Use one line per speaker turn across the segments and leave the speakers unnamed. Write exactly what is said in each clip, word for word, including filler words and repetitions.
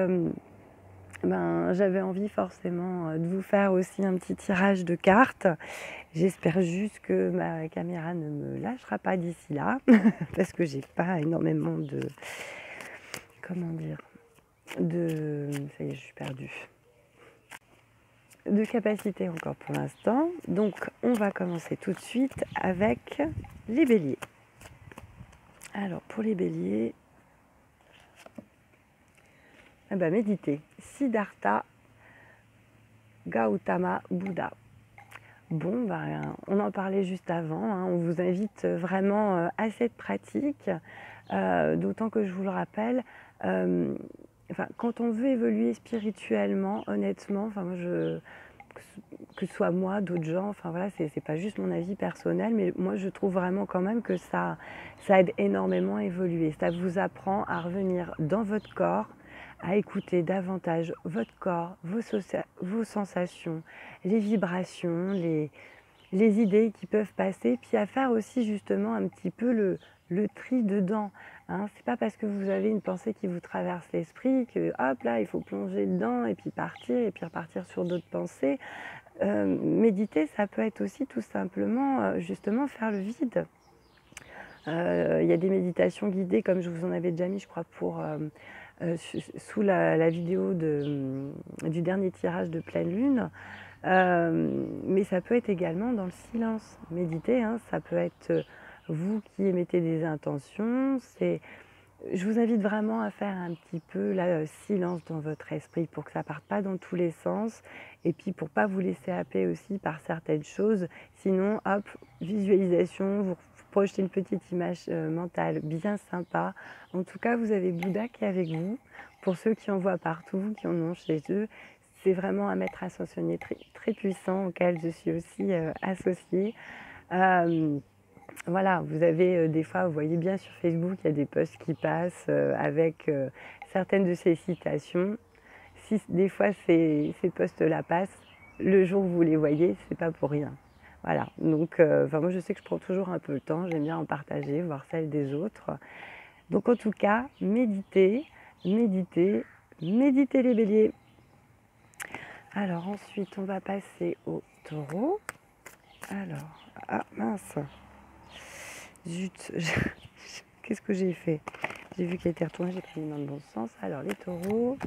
euh, ben, j'avais envie forcément de vous faire aussi un petit tirage de cartes. J'espère juste que ma caméra ne me lâchera pas d'ici là, parce que j'ai pas énormément de... Comment dire de... Ça y est, je suis perdue. De capacité encore pour l'instant. Donc, on va commencer tout de suite avec les béliers. Alors, pour les béliers, eh ben, méditez. Siddhartha Gautama Bouddha. Bon, ben, on en parlait juste avant. Hein. On vous invite vraiment à cette pratique, euh, d'autant que je vous le rappelle, euh, enfin, quand on veut évoluer spirituellement, honnêtement, enfin, moi, je, que ce soit moi, d'autres gens, enfin voilà, c'est, c'est pas juste mon avis personnel, mais moi je trouve vraiment quand même que ça, ça aide énormément à évoluer. Ça vous apprend à revenir dans votre corps, à écouter davantage votre corps, vos, socia- vos sensations, les vibrations, les, les idées qui peuvent passer, puis à faire aussi justement un petit peu le, le tri dedans. Hein. C'est pas parce que vous avez une pensée qui vous traverse l'esprit que hop là il faut plonger dedans et puis partir et puis repartir sur d'autres pensées. Euh, méditer, ça peut être aussi tout simplement euh, justement faire le vide. Euh, il y a des méditations guidées comme je vous en avais déjà mis, je crois, pour euh, euh, sous la, la vidéo de, du dernier tirage de pleine lune. Euh, mais ça peut être également dans le silence. Méditer, hein, ça peut être vous qui émettez des intentions. C'est, je vous invite vraiment à faire un petit peu le silence dans votre esprit pour que ça ne parte pas dans tous les sens. Et puis pour ne pas vous laisser happer aussi par certaines choses. Sinon, hop, visualisation, vous projetez une petite image mentale bien sympa. En tout cas, vous avez Bouddha qui est avec vous. Pour ceux qui en voient partout, qui en ont chez eux, c'est vraiment un maître ascensionné très, très puissant auquel je suis aussi euh, associée. Euh, voilà, vous avez euh, des fois, vous voyez bien sur Facebook, il y a des posts qui passent euh, avec euh, certaines de ces citations. Si des fois ces, ces posts-là passent, le jour où vous les voyez, c'est pas pour rien. Voilà, donc euh, moi je sais que je prends toujours un peu le temps, j'aime bien en partager, voir celles des autres. Donc en tout cas, méditez, méditez, méditez les béliers. Alors ensuite, on va passer au taureau. Alors, ah mince, zut, qu'est-ce que j'ai fait? J'ai vu qu'il était retourné, j'ai pris les mains dans le bon sens. Alors les taureaux.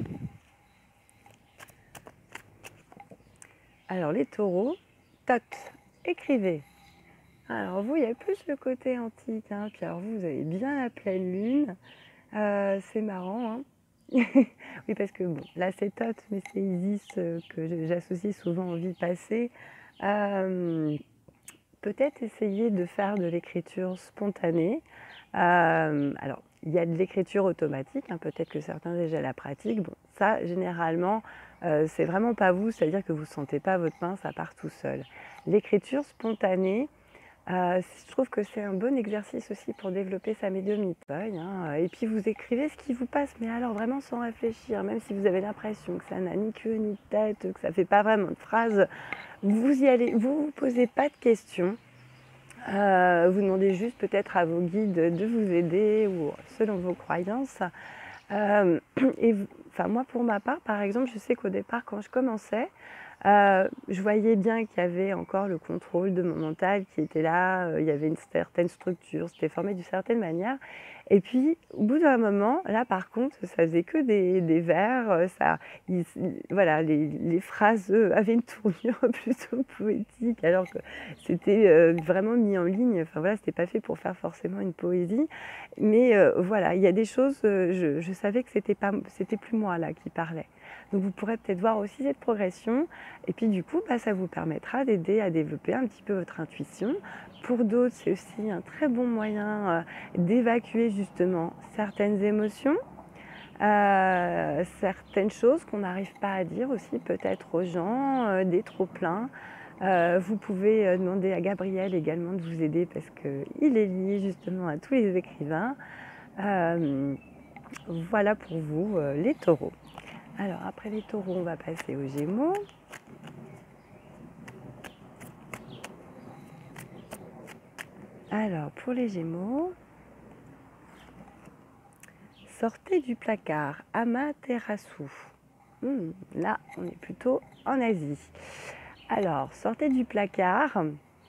Alors les taureaux, tot, écrivez. Alors vous, il y a plus le côté antique, hein. Puis alors vous, vous avez bien la pleine lune. Euh, c'est marrant, hein. Oui, parce que bon, là c'est Tot, mais c'est Isis euh, que j'associe souvent aux vies passées. Euh, peut-être essayer de faire de l'écriture spontanée. Euh, alors, il y a de l'écriture automatique, hein, peut-être que certains déjà la pratiquent. Bon, ça, généralement, euh, c'est vraiment pas vous, c'est-à-dire que vous ne sentez pas votre main, ça part tout seul. L'écriture spontanée, euh, je trouve que c'est un bon exercice aussi pour développer sa médiumnité. Hein. Et puis vous écrivez ce qui vous passe, mais alors vraiment sans réfléchir, même si vous avez l'impression que ça n'a ni queue ni tête, que ça ne fait pas vraiment de phrase, vous y allez, vous ne vous posez pas de questions. Euh, vous demandez juste peut-être à vos guides de vous aider ou selon vos croyances. Euh, et enfin, moi, pour ma part, par exemple, je sais qu'au départ, quand je commençais, euh, je voyais bien qu'il y avait encore le contrôle de mon mental qui était là, euh, il y avait une certaine structure, c'était formé d'une certaine manière. Et puis, au bout d'un moment, là par contre, ça faisait que des, des vers, ça, il, voilà, les, les phrases avaient une tournure plutôt poétique, alors que c'était euh, vraiment mis en ligne. Enfin voilà, c'était pas fait pour faire forcément une poésie, mais euh, voilà, il y a des choses, euh, je, je savais que c'était pas, c'était plus moi là qui parlais. Donc vous pourrez peut-être voir aussi cette progression et puis du coup bah, ça vous permettra d'aider à développer un petit peu votre intuition. Pour d'autres c'est aussi un très bon moyen euh, d'évacuer justement certaines émotions, euh, certaines choses qu'on n'arrive pas à dire aussi peut-être aux gens, euh, des trop-pleins. Euh, vous pouvez euh, demander à Gabriel également de vous aider parce qu'il est lié justement à tous les écrivains. Euh, voilà pour vous euh, les taureaux. Alors après les taureaux, on va passer aux gémeaux. Alors pour les gémeaux, sortez du placard, Amaterasu. Hmm, là, on est plutôt en Asie. Alors, sortez du placard.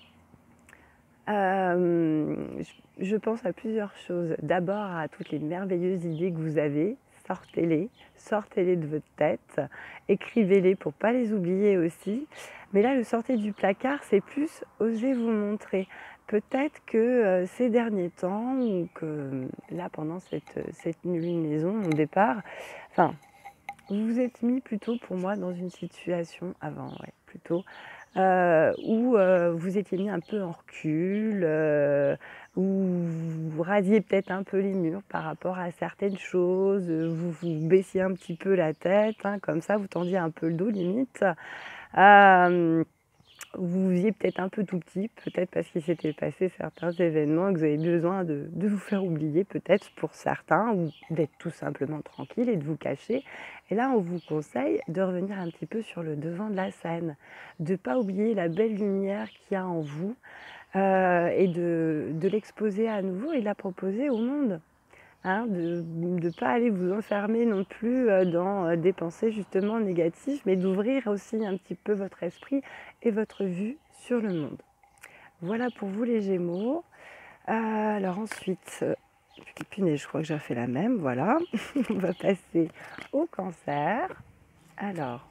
Euh, je, je pense à plusieurs choses. D'abord à toutes les merveilleuses idées que vous avez. Sortez-les, sortez-les de votre tête, écrivez-les pour ne pas les oublier aussi. Mais là, le sortez du placard, c'est plus oser vous montrer. Peut-être que euh, ces derniers temps, ou que là, pendant cette, cette lunaison, au départ, enfin, vous vous êtes mis plutôt pour moi dans une situation avant, ouais, plutôt, euh, où euh, vous étiez mis un peu en recul, euh, où vous rasiez peut-être un peu les murs par rapport à certaines choses, vous vous baissiez un petit peu la tête, hein, comme ça, vous tendiez un peu le dos limite. Euh, vous visiez peut-être un peu tout petit, peut-être parce qu'il s'était passé certains événements et que vous avez besoin de, de vous faire oublier, peut-être pour certains, ou d'être tout simplement tranquille et de vous cacher. Et là, on vous conseille de revenir un petit peu sur le devant de la scène, de ne pas oublier la belle lumière qu'il y a en vous euh, et de, de l'exposer à nouveau et de la proposer au monde. Hein, de ne pas aller vous enfermer non plus dans des pensées justement négatives, mais d'ouvrir aussi un petit peu votre esprit et votre vue sur le monde. Voilà pour vous les Gémeaux. Euh, alors ensuite, euh, punaise, je crois que j'ai fait la même, voilà. On va passer au Cancer. Alors,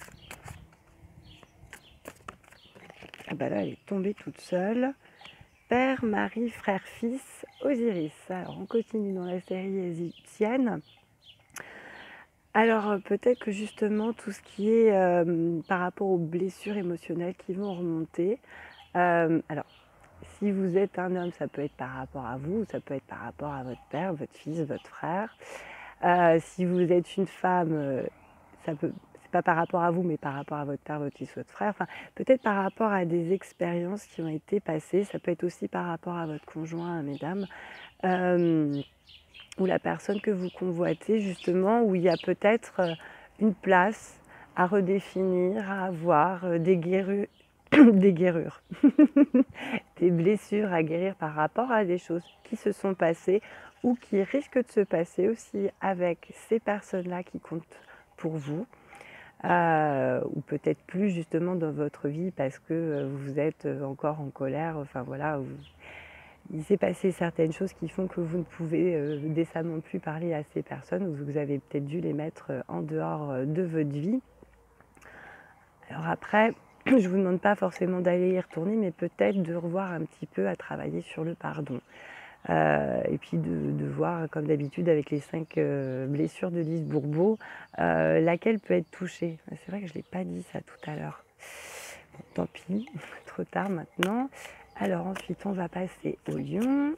ah bah là, elle est tombée toute seule. Père, mari, frère, fils, Osiris. Alors, on continue dans la série égyptienne. Alors peut-être que justement tout ce qui est euh, par rapport aux blessures émotionnelles qui vont remonter. Euh, alors si vous êtes un homme, ça peut être par rapport à vous, ça peut être par rapport à votre père, votre fils, votre frère. Euh, si vous êtes une femme, euh, ça peut, c'est pas par rapport à vous, mais par rapport à votre père, votre fils, votre frère. Enfin, peut-être par rapport à des expériences qui ont été passées. Ça peut être aussi par rapport à votre conjoint, mesdames. Euh, ou la personne que vous convoitez justement, où il y a peut-être une place à redéfinir, à avoir, des guérures, des guérures, des blessures à guérir par rapport à des choses qui se sont passées ou qui risquent de se passer aussi avec ces personnes-là qui comptent pour vous. Euh, ou peut-être plus justement dans votre vie parce que vous êtes encore en colère, enfin voilà, vous, il s'est passé certaines choses qui font que vous ne pouvez euh, décemment plus parler à ces personnes ou vous avez peut-être dû les mettre en dehors de votre vie. Alors après, je ne vous demande pas forcément d'aller y retourner, mais peut-être de revoir un petit peu à travailler sur le pardon. Euh, et puis de, de voir, comme d'habitude, avec les cinq euh, blessures de Lise Bourbeau, euh, laquelle peut être touchée. C'est vrai que je ne l'ai pas dit ça tout à l'heure. Bon, tant pis, trop tard maintenant. Alors ensuite, on va passer au lion.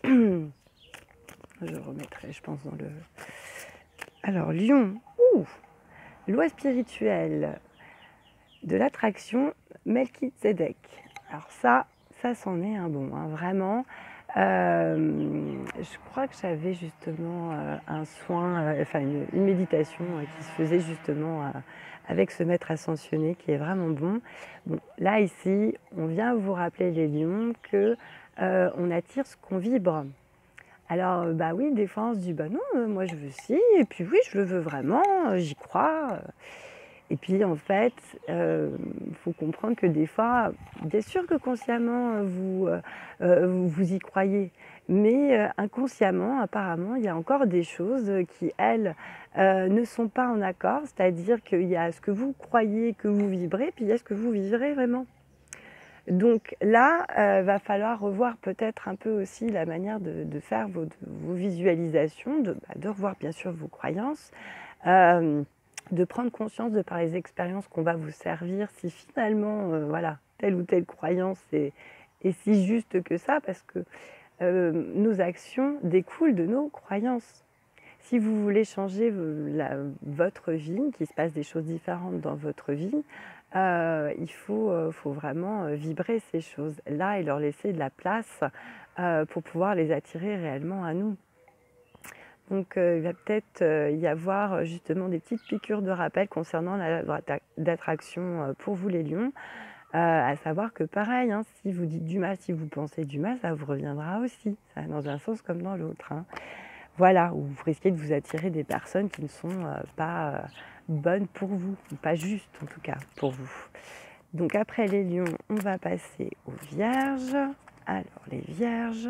Je remettrai, je pense, dans le... Alors, lion, ouh, loi spirituelle de l'attraction, Melchizedek. Alors ça, ça c'en est un bon, hein, vraiment. Euh, je crois que j'avais justement euh, un soin, euh, enfin une, une méditation euh, qui se faisait justement euh, avec ce maître ascensionné qui est vraiment bon. Bon, là ici, on vient vous rappeler les lions que euh, on attire ce qu'on vibre. Alors bah oui, des fois on se dit bah non, euh, moi je veux ci, et puis oui, je le veux vraiment, euh, j'y crois. Et puis en fait, il euh, faut comprendre que des fois, bien sûr que consciemment vous, euh, vous y croyez, mais euh, inconsciemment, apparemment, il y a encore des choses qui, elles, euh, ne sont pas en accord, c'est-à-dire qu'il y a ce que vous croyez que vous vibrez, puis il y a ce que vous vivrez vraiment. Donc là, il euh, va falloir revoir peut-être un peu aussi la manière de, de faire vos, de, vos visualisations, de, bah, de revoir bien sûr vos croyances. Euh, de prendre conscience de par les expériences qu'on va vous servir si finalement euh, voilà, telle ou telle croyance est, est si juste que ça, parce que euh, nos actions découlent de nos croyances. Si vous voulez changer la, votre vie, qu'il se passe des choses différentes dans votre vie, euh, il faut, euh, faut vraiment vibrer ces choses-là et leur laisser de la place euh, pour pouvoir les attirer réellement à nous. Donc euh, il va peut-être euh, y avoir justement des petites piqûres de rappel concernant la loi d'attraction euh, pour vous les lions, euh, à savoir que pareil, hein, si vous dites du mal, si vous pensez du mal, ça vous reviendra aussi, ça, dans un sens comme dans l'autre. Hein. voilà, où vous risquez de vous attirer des personnes qui ne sont euh, pas euh, bonnes pour vous, ou pas justes en tout cas pour vous. Donc après les lions, on va passer aux vierges. Alors les vierges,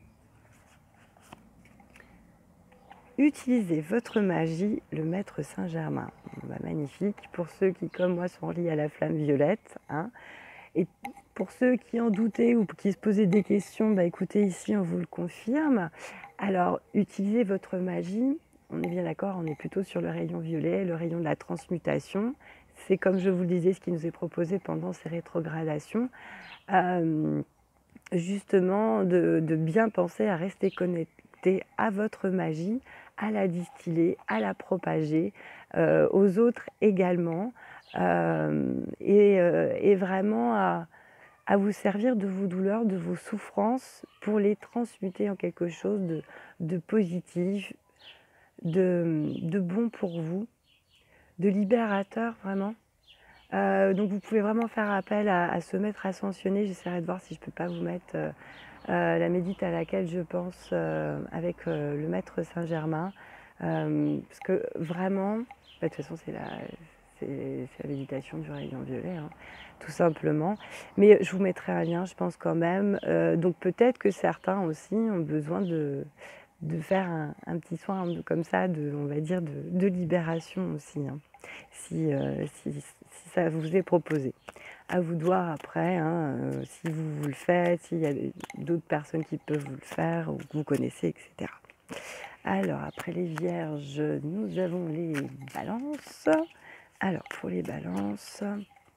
utilisez votre magie, le maître Saint-Germain. Bah, magnifique, pour ceux qui comme moi sont liés à la flamme violette, hein. Et pour ceux qui en doutaient ou qui se posaient des questions, bah écoutez, ici on vous le confirme. Alors, utilisez votre magie, on est bien d'accord, on est plutôt sur le rayon violet, le rayon de la transmutation. C'est comme je vous le disais, ce qui nous est proposé pendant ces rétrogradations. Euh, justement, de, de bien penser à rester connecté à votre magie, à la distiller, à la propager, euh, aux autres également. Euh, et, euh, et vraiment à, à vous servir de vos douleurs, de vos souffrances pour les transmuter en quelque chose de, de positif, de, de bon pour vous, de libérateur vraiment. Euh, donc vous pouvez vraiment faire appel à, à ce maître ascensionné. J'essaierai de voir si je ne peux pas vous mettre euh, euh, la médite à laquelle je pense euh, avec euh, le maître Saint-Germain. Euh, parce que vraiment, bah, de toute façon c'est la, c'est, c'est la méditation du rayon violet, hein, tout simplement. Mais je vous mettrai un lien, je pense quand même. Euh, donc peut-être que certains aussi ont besoin de, de faire un, un petit soin comme ça, de, on va dire, de, de libération aussi, hein, si, euh, si, si ça vous est proposé. À vous de voir après, hein, euh, si vous, vous le faites, s'il y a d'autres personnes qui peuvent vous le faire, ou que vous connaissez, et cetera. Alors, après les vierges, nous avons les balances. Alors, pour les balances,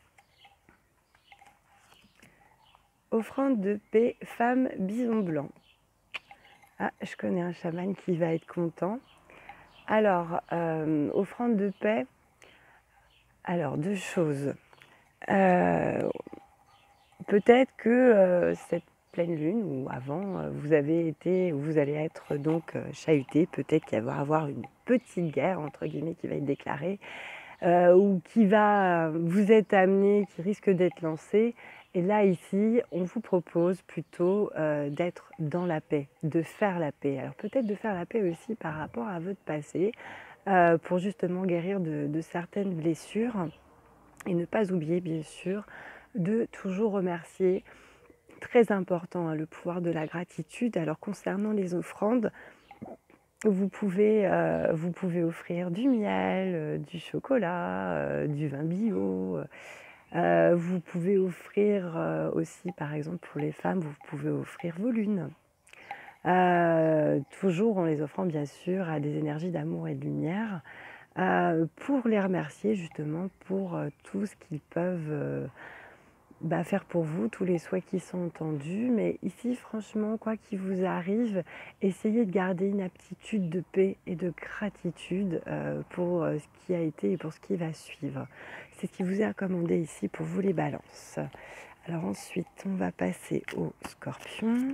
offrande de paix, femme bison blanc. Ah, je connais un chaman qui va être content. Alors, euh, offrande de paix, alors deux choses. Euh, peut-être que euh, cette pleine lune ou avant, euh, vous avez été, ou vous allez être donc euh, chahuté, peut-être qu'il va y avoir une petite guerre entre guillemets qui va être déclarée, euh, ou qui va vous être amenée, qui risque d'être lancée. Et là ici, on vous propose plutôt euh, d'être dans la paix, de faire la paix. Alors peut-être de faire la paix aussi par rapport à votre passé, euh, pour justement guérir de, de certaines blessures. Et ne pas oublier, bien sûr, de toujours remercier. Très important, hein, le pouvoir de la gratitude. Alors, concernant les offrandes, vous pouvez, euh, vous pouvez offrir du miel, euh, du chocolat, euh, du vin bio. Euh, vous pouvez offrir euh, aussi, par exemple, pour les femmes, vous pouvez offrir vos lunes. Euh, toujours en les offrant, bien sûr, à des énergies d'amour et de lumière. Euh, pour les remercier justement pour euh, tout ce qu'ils peuvent euh, bah, faire pour vous, tous les souhaits qui sont entendus. Mais ici, franchement, quoi qu'il vous arrive, essayez de garder une aptitude de paix et de gratitude euh, pour euh, ce qui a été et pour ce qui va suivre. C'est ce qui vous est recommandé ici pour vous les balances. Alors ensuite, on va passer aux scorpions.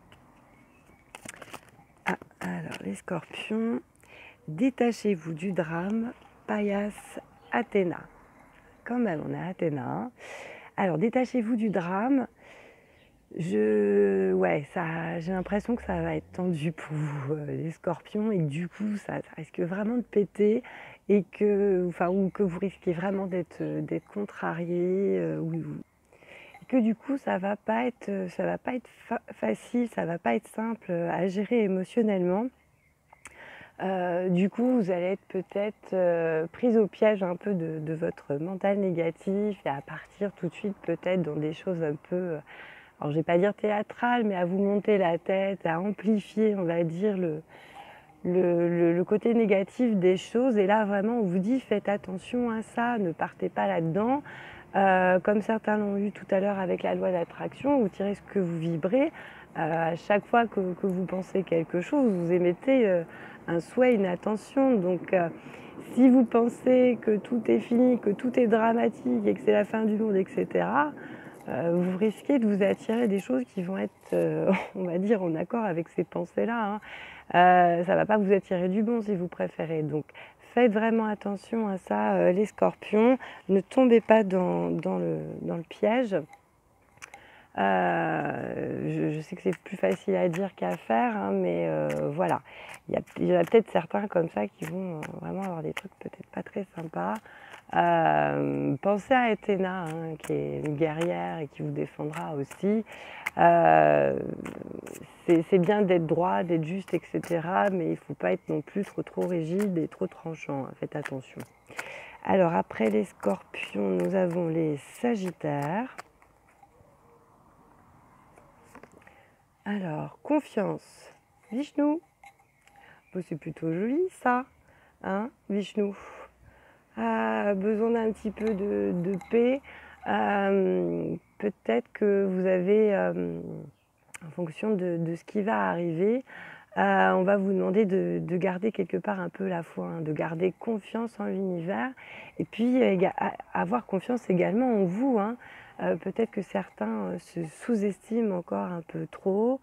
Ah, alors les scorpions. Détachez-vous du drame, Paias Athéna. Quand même, on a Athéna. Hein. Alors, détachez-vous du drame. Je, ouais, ça, j'ai l'impression que ça va être tendu pour vous, euh, les scorpions, et que du coup, ça, ça risque vraiment de péter, et que, enfin, ou que vous risquez vraiment d'être, d'être contrarié, euh, ou, et que du coup, ça va pas être, ça va pas être fa- facile, ça va pas être simple à gérer émotionnellement. Euh, du coup, vous allez être peut-être euh, prise au piège un peu de, de votre mental négatif et à partir tout de suite peut-être dans des choses un peu, euh, alors je vais pas dire théâtrales, mais à vous monter la tête, à amplifier, on va dire, le, le, le, le côté négatif des choses. Et là, vraiment, on vous dit, faites attention à ça, ne partez pas là-dedans. Euh, comme certains l'ont eu tout à l'heure avec la loi d'attraction, vous tirez ce que vous vibrez. Euh, à chaque fois que, que vous pensez quelque chose, vous émettez euh, un souhait, une attention. Donc, euh, si vous pensez que tout est fini, que tout est dramatique et que c'est la fin du monde, et cetera, euh, vous risquez de vous attirer des choses qui vont être, euh, on va dire, en accord avec ces pensées-là. Hein. Euh, ça ne va pas vous attirer du bon si vous préférez. Donc, faites vraiment attention à ça, euh, les scorpions. Ne tombez pas dans, dans, le, dans le piège. Euh, je, je sais que c'est plus facile à dire qu'à faire, hein, mais euh, voilà. Il y, a, il y en a peut-être certains comme ça qui vont vraiment avoir des trucs peut-être pas très sympas. Euh, pensez à Athéna, hein, qui est une guerrière et qui vous défendra aussi. Euh, c'est bien d'être droit, d'être juste, et cetera. Mais il ne faut pas être non plus trop, trop rigide et trop tranchant. Hein, faites attention. Alors après les scorpions, nous avons les sagittaires. Alors, confiance. Vishnu. Oh, c'est plutôt joli ça, hein, Vishnu. Ah, besoin d'un petit peu de, de paix. Euh, Peut-être que vous avez, euh, en fonction de, de ce qui va arriver, euh, on va vous demander de, de garder quelque part un peu la foi, hein, de garder confiance en l'univers et puis euh, avoir confiance également en vous. Hein. Euh, Peut-être que certains se sous-estiment encore un peu trop.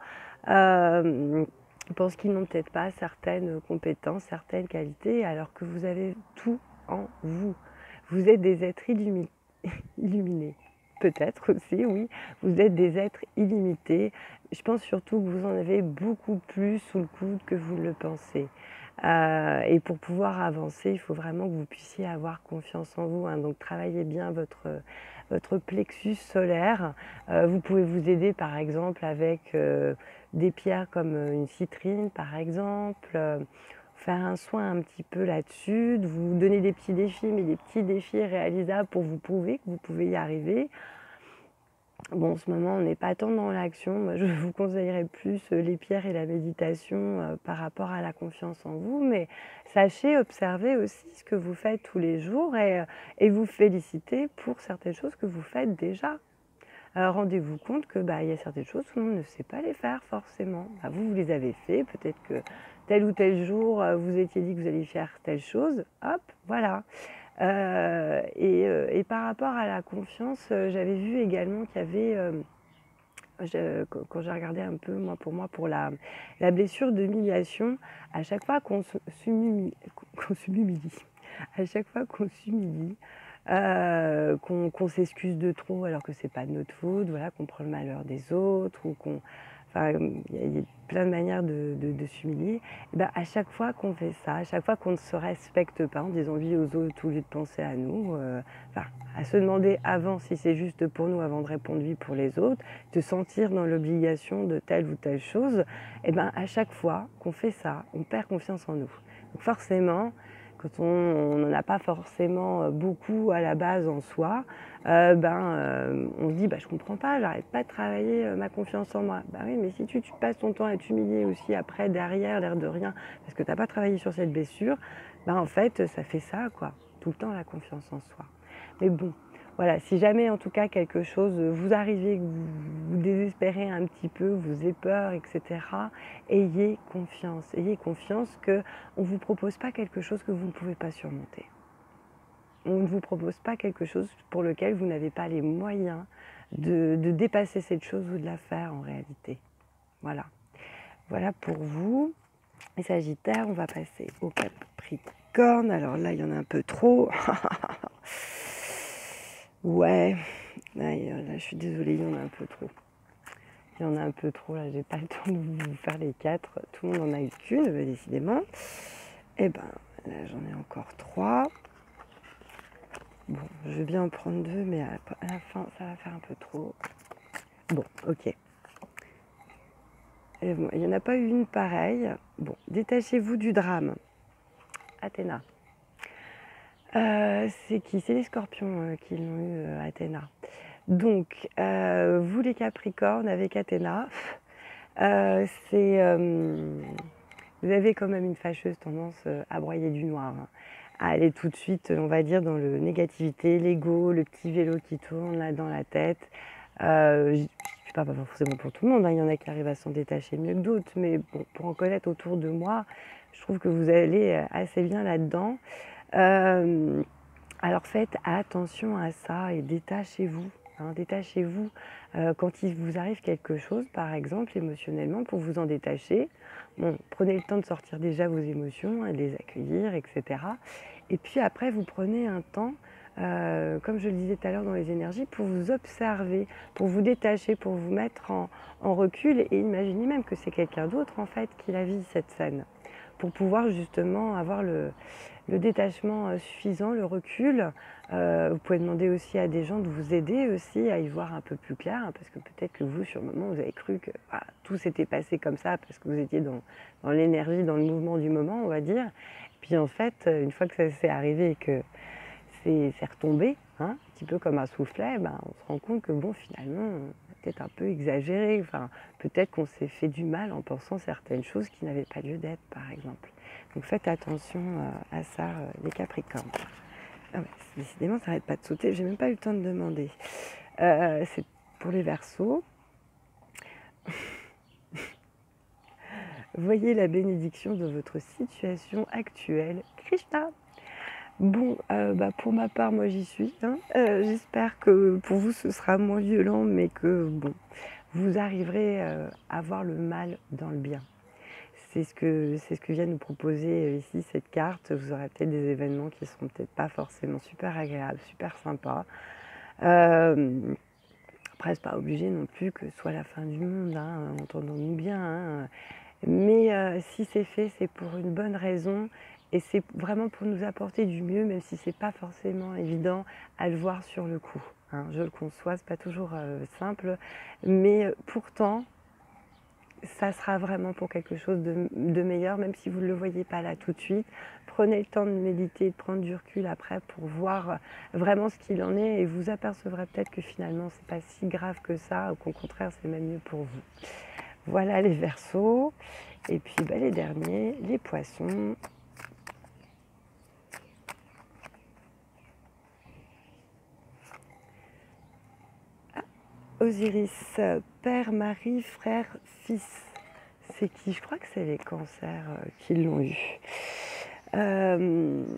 Euh, pensent qu'ils n'ont peut-être pas certaines compétences, certaines qualités, alors que vous avez tout en vous. Vous êtes des êtres illumi- illuminés. Peut-être aussi, oui. Vous êtes des êtres illimités. Je pense surtout que vous en avez beaucoup plus sous le coude que vous le pensez. Euh, et pour pouvoir avancer, il faut vraiment que vous puissiez avoir confiance en vous. Hein. Donc travaillez bien votre, votre plexus solaire. Euh, vous pouvez vous aider par exemple avec euh, des pierres comme une citrine par exemple. Euh, faire un soin un petit peu là-dessus, de vous donner des petits défis, mais des petits défis réalisables pour vous prouver que vous pouvez y arriver. Bon, en ce moment, on n'est pas tant dans l'action. Moi, je vous conseillerais plus les pierres et la méditation euh, par rapport à la confiance en vous. Mais sachez observer aussi ce que vous faites tous les jours et, euh, et vous féliciter pour certaines choses que vous faites déjà. Euh, Rendez-vous compte que bah, y a certaines choses où on ne sait pas les faire forcément. Bah, vous, vous les avez fait. Peut-être que tel ou tel jour, euh, vous étiez dit que vous alliez faire telle chose. Hop, voilà. Euh, et, euh, et par rapport à la confiance, euh, j'avais vu également qu'il y avait, euh, je, quand j'ai regardé un peu, moi pour moi, pour la, la blessure d'humiliation, à chaque fois qu'on s'humilie, qu'on s'humilie, à chaque fois qu'on s'humilie, euh, qu'on qu'on s'excuse de trop alors que c'est pas de notre faute, voilà, qu'on prend le malheur des autres ou qu'on, enfin, il y, a plein de manières de, de, de s'humilier. Et ben, à chaque fois qu'on fait ça, à chaque fois qu'on ne se respecte pas en disant oui aux autres au lieu de penser à nous, euh, enfin, à se demander avant si c'est juste pour nous avant de répondre oui pour les autres, de sentir dans l'obligation de telle ou telle chose, et ben, à chaque fois qu'on fait ça, on perd confiance en nous. Donc forcément, quand on n'en a pas forcément beaucoup à la base en soi, euh, ben, euh, on se dit bah, je comprends pas, j'arrête pas de travailler euh, ma confiance en moi. Bah oui, mais si tu, tu passes ton temps à t'humilier aussi après, derrière, l'air de rien, parce que tu n'as pas travaillé sur cette blessure, ben, en fait, ça fait ça, quoi, tout le temps la confiance en soi. Mais bon, voilà, si jamais en tout cas quelque chose vous arrivez, que vous, vous désespérez un petit peu, vous avez peur, et cetera, ayez confiance. Ayez confiance qu'on ne vous propose pas quelque chose que vous ne pouvez pas surmonter. On ne vous propose pas quelque chose pour lequel vous n'avez pas les moyens de, de dépasser cette chose ou de la faire en réalité. Voilà. Voilà pour vous. Les Sagittaires, on va passer au Capricorne. Alors là, il y en a un peu trop. Ouais, là, là, je suis désolée, il y en a un peu trop. Il y en a un peu trop, là, j'ai pas le temps de vous faire les quatre. Tout le monde en a eu qu'une, décidément. Et ben, là, j'en ai encore trois. Bon, je vais bien en prendre deux, mais à la fin, ça va faire un peu trop. Bon, ok. Et bon, il n'y en a pas eu une pareille. Bon, détachez-vous du drame. Athéna. Euh, c'est qui? C'est les scorpions euh, qui l'ont eu, euh, Athéna. Donc, euh, vous les Capricornes avec Athéna, euh, c'est, euh, vous avez quand même une fâcheuse tendance euh, à broyer du noir, hein, à aller tout de suite, on va dire, dans le négativité, l'ego, le petit vélo qui tourne là dans la tête. Euh, je ne suis pas, pas forcément pour tout le monde, hein, il y en a qui arrivent à s'en détacher mieux que d'autres, mais bon, pour en connaître autour de moi, je trouve que vous allez assez bien là-dedans. Euh, alors faites attention à ça et détachez-vous. Hein, détachez-vous euh, quand il vous arrive quelque chose, par exemple, émotionnellement, pour vous en détacher. Bon, prenez le temps de sortir déjà vos émotions, de les accueillir, et cetera. Et puis après, vous prenez un temps euh, comme je le disais tout à l'heure dans les énergies, pour vous observer, pour vous détacher, pour vous mettre en, en recul et imaginer même que c'est quelqu'un d'autre en fait qui la vit cette scène, pour pouvoir justement avoir le, le détachement suffisant, le recul. Euh, vous pouvez demander aussi à des gens de vous aider aussi à y voir un peu plus clair, hein, parce que peut-être que vous, sur le moment, vous avez cru que ah, tout s'était passé comme ça parce que vous étiez dans, dans l'énergie, dans le mouvement du moment, on va dire. Puis en fait, une fois que ça s'est arrivé et que c'est retombé, hein, un petit peu comme un soufflet, ben, on se rend compte que bon, finalement, on a peut-être un peu exagéré. Enfin, peut-être qu'on s'est fait du mal en pensant certaines choses qui n'avaient pas lieu d'être, par exemple. Donc faites attention euh, à ça, euh, les Capricornes. Ah ouais, décidément, ça n'arrête pas de sauter. J'ai même pas eu le temps de demander. Euh, c'est pour les Verseaux. Voyez la bénédiction de votre situation actuelle, Krishna. Bon, euh, bah pour ma part, moi j'y suis. Hein. Euh, J'espère que pour vous ce sera moins violent, mais que bon, vous arriverez euh, à voir le mal dans le bien. C'est ce que c'est ce que vient nous proposer ici cette carte. Vous aurez peut-être des événements qui seront peut-être pas forcément super agréables, super sympas. Euh, après, c'est pas obligé non plus que ce soit la fin du monde, hein, entendons-nous bien. Hein. Mais euh, si c'est fait, c'est pour une bonne raison et c'est vraiment pour nous apporter du mieux, même si c'est pas forcément évident à le voir sur le coup. Hein. Je le conçois, c'est pas toujours euh, simple, mais pourtant, ça sera vraiment pour quelque chose de, de meilleur, même si vous ne le voyez pas là tout de suite. Prenez le temps de méditer, de prendre du recul après pour voir vraiment ce qu'il en est et vous apercevrez peut-être que finalement, c'est pas si grave que ça, ou qu'au contraire, c'est même mieux pour vous. Voilà les Verseaux. Et puis bah, les derniers, les Poissons. Ah, Osiris, père, mari, frère, fils. C'est qui? Je crois que c'est les Cancers qui l'ont eu. Euh,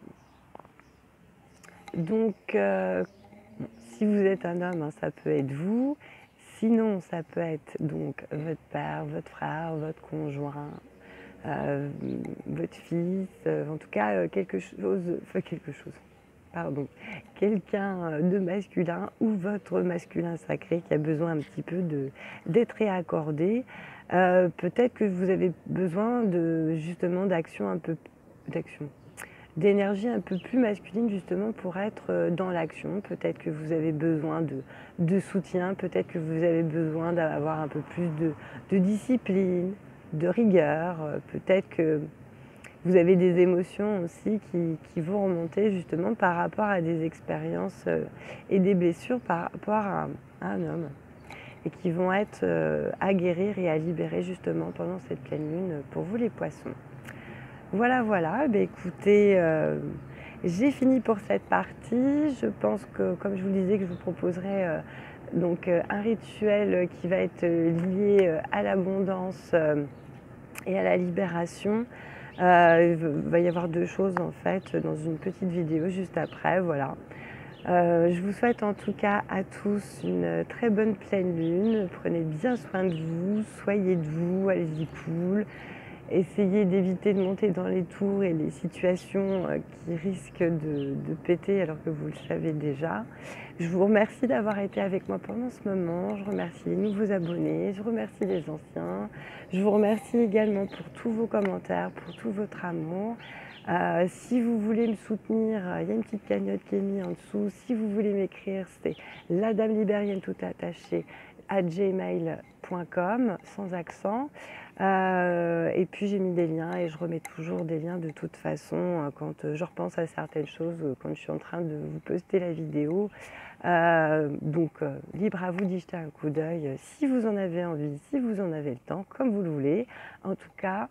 donc, euh, si vous êtes un homme, hein, ça peut être vous. Sinon, ça peut être donc votre père, votre frère, votre conjoint, euh, votre fils, euh, en tout cas euh, quelque chose, enfin quelque chose, pardon, quelqu'un de masculin ou votre masculin sacré qui a besoin un petit peu de d'être réaccordé. Euh, peut-être que vous avez besoin de justement d'action un peu d'action d'énergie un peu plus masculine justement pour être dans l'action. Peut-être que vous avez besoin de, de soutien, peut-être que vous avez besoin d'avoir un peu plus de, de discipline, de rigueur, peut-être que vous avez des émotions aussi qui, qui vont remonter justement par rapport à des expériences et des blessures par rapport à, à un homme et qui vont être à guérir et à libérer justement pendant cette pleine lune pour vous les Poissons. Voilà, voilà, bah, écoutez, euh, j'ai fini pour cette partie. Je pense que, comme je vous le disais, que je vous proposerai euh, donc, euh, un rituel qui va être lié euh, à l'abondance euh, et à la libération. Euh, il va y avoir deux choses en fait dans une petite vidéo juste après, voilà. Euh, je vous souhaite en tout cas à tous une très bonne pleine lune. Prenez bien soin de vous, soyez de vous, allez-y cool. Essayez d'éviter de monter dans les tours et les situations qui risquent de, de péter alors que vous le savez déjà. Je vous remercie d'avoir été avec moi pendant ce moment. Je remercie les nouveaux abonnés, je remercie les anciens. Je vous remercie également pour tous vos commentaires, pour tout votre amour. Euh, si vous voulez me soutenir, il y a une petite cagnotte qui est mise en dessous. Si vous voulez m'écrire, c'est la dame libérienne tout attaché à gmail point com sans accent. Euh, et puis j'ai mis des liens et je remets toujours des liens de toute façon quand je repense à certaines choses, quand je suis en train de vous poster la vidéo. Euh, donc euh, libre à vous d'y jeter un coup d'œil si vous en avez envie, si vous en avez le temps, comme vous le voulez. En tout cas,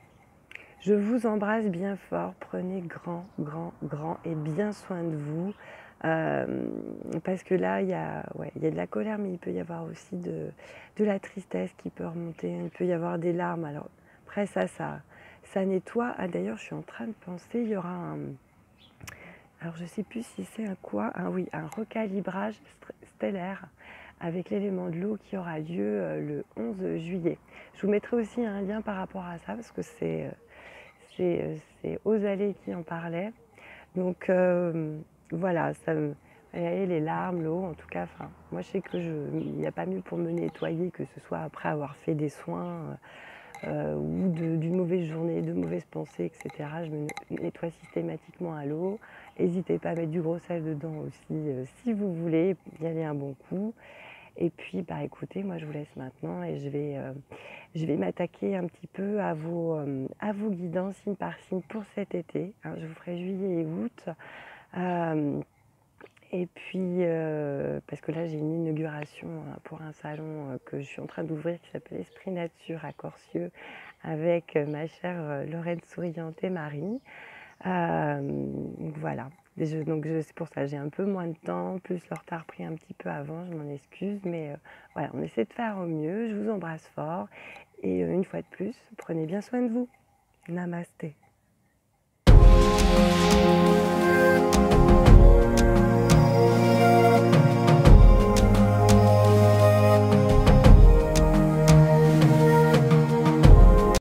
je vous embrasse bien fort. Prenez grand, grand, grand et bien soin de vous. Euh, parce que là, il y a, ouais, il y a de la colère, mais il peut y avoir aussi de, de la tristesse qui peut remonter. Il peut y avoir des larmes. Alors après, ça, ça, ça nettoie. Ah, d'ailleurs, je suis en train de penser, il y aura un... Alors, je ne sais plus si c'est un quoi. Ah oui, un recalibrage stellaire avec l'élément de l'eau qui aura lieu le onze juillet. Je vous mettrai aussi un lien par rapport à ça, parce que c'est... c'est Osalé qui en parlait. Donc, euh, voilà, ça me... Et les larmes, l'eau, en tout cas, enfin, moi je sais que je, il n'y a pas mieux pour me nettoyer que ce soit après avoir fait des soins euh, ou d'une mauvaise journée, de mauvaises pensées, et cetera. Je me nettoie systématiquement à l'eau. N'hésitez pas à mettre du gros sel dedans aussi euh, si vous voulez y aller un bon coup. Et puis, bah, écoutez, moi je vous laisse maintenant et je vais, euh, je vais m'attaquer un petit peu à vos, euh, à vos guidances signe par signe pour cet été. Hein, je vous ferai juillet et août. Euh, et puis, euh, parce que là, j'ai une inauguration hein, pour un salon euh, que je suis en train d'ouvrir qui s'appelle Esprit Nature à Corcieux avec euh, ma chère euh, Lorraine Souriante et Marie. Euh, donc voilà. Je, donc c'est pour ça, j'ai un peu moins de temps, plus le retard pris un petit peu avant, je m'en excuse, mais euh, voilà, on essaie de faire au mieux. Je vous embrasse fort et euh, une fois de plus, prenez bien soin de vous. Namasté.